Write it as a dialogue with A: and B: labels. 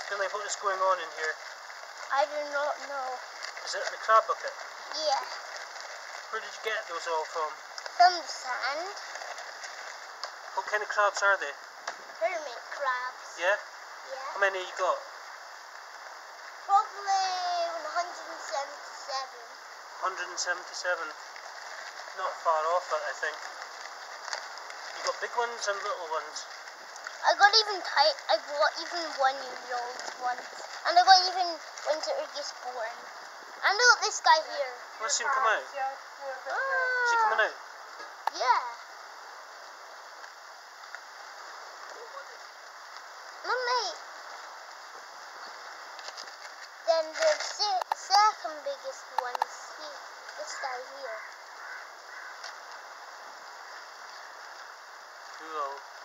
A: Billy, what is going on in here?
B: I do not know.
A: Is it the crab bucket?
B: Yeah.
A: Where did you get those all from?
B: From the sand.
A: What kind of crabs are they?
B: Hermit crabs.
A: Yeah?
B: Yeah.
A: How many you got?
B: Probably 177.
A: 177. Not far off it, I think. You got big ones and little ones.
B: I got even 1-year-old ones. And I got even ones that are just born. And look, this guy here.
A: Let's see him come out. Is he coming out?
B: Yeah. Mummy. Then the second biggest one is this guy here.
A: Cool.